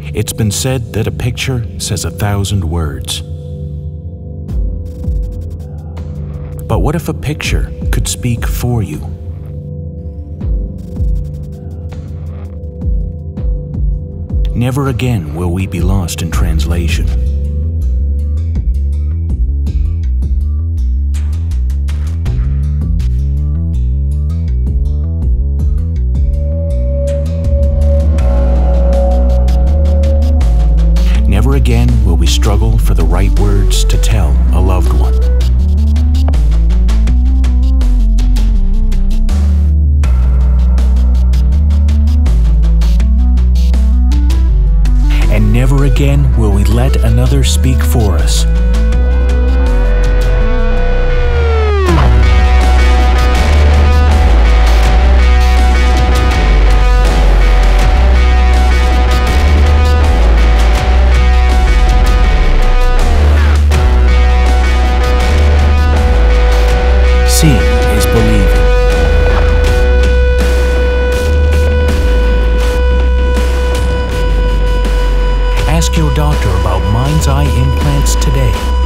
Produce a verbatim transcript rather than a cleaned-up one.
It's been said that a picture says a thousand words. But what if a picture could speak for you? Never again will we be lost in translation. Never again will we struggle for the right words to tell a loved one. And never again will we let another speak for us. Seeing is believing. Ask your doctor about mind's eye implants today.